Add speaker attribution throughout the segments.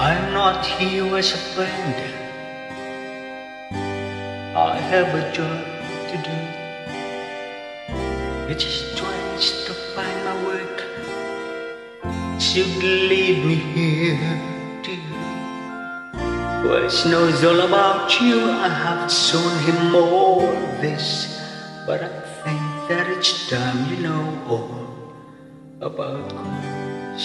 Speaker 1: I'm not here as a friend. I have a job to do. It's strange to find my work should lead me here to you. West knows all about you. I have shown him all this, but I think that it's time you know all about us.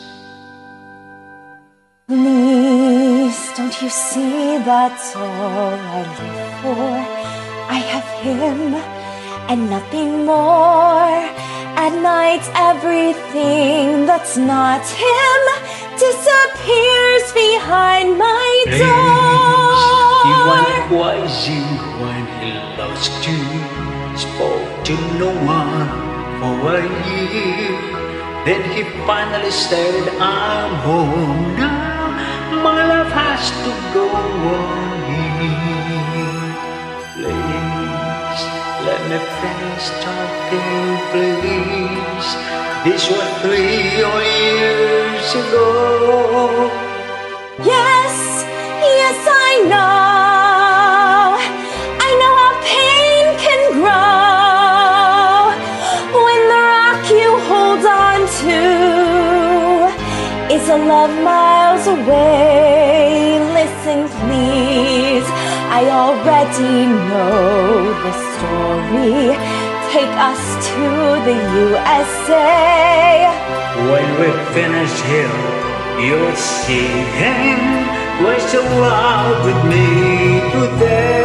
Speaker 2: Please, don't you see that's all I live for? I have him and nothing more. At night everything that's not him disappears behind my door.
Speaker 1: He went crazy when he lost you. Spoke to no one for a year. Then he finally said, I'm home now. My life has to go on here. Please, let me finish talking, please. This was 3 years ago.
Speaker 2: Yes, yes, I know how pain can grow when the rock you hold on to is a love miles away. Listen, please, I already know the story. Take us to the USA.
Speaker 1: When we finish here, you'll see him. Was so out with me today.